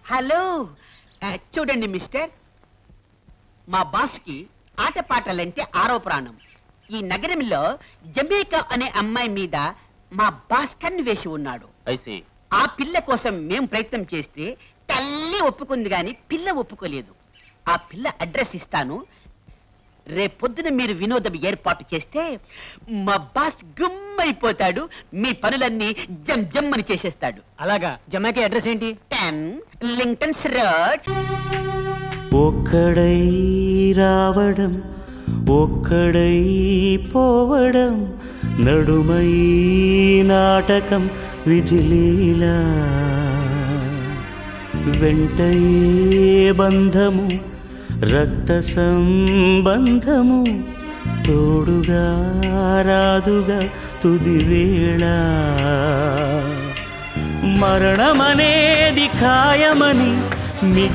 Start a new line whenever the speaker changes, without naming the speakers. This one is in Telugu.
హలో చూడండి మిస్టర్, మా బాస్కి ఆటపాటలంటే ఆరో ప్రాణం. ఈ నగరంలో జమేకా అనే అమ్మాయి మీద మా బాస్ కన్ను వేసి ఉన్నాడు. ఆ పిల్ల కోసం మేం ప్రయత్నం చేస్తే తల్లి ఒప్పుకుంది గాని పిల్ల ఒప్పుకోలేదు. ఆ పిల్ల అడ్రస్ ఇస్తాను, రేపొద్దున మీరు వినోదం ఏర్పాటు చేస్తే మా బాస్ గుమ్మైపోతాడు, మీ పనులన్నీ జమ్ జమ్ అని చేసేస్తాడు.
అలాగా, జమాకి అడ్రస్ ఏంటి?
10 లింక్టన్స్ రోడ్.
ఒక్కడై రావడం ఒక్కడై పోవడం, నడుమై నాటకం విధిలీలా, వెంటయే బంధము రక్త సంబంధము, తోడుగా రాదుగా తుది వేళ, మరణమనేది ఖాయమని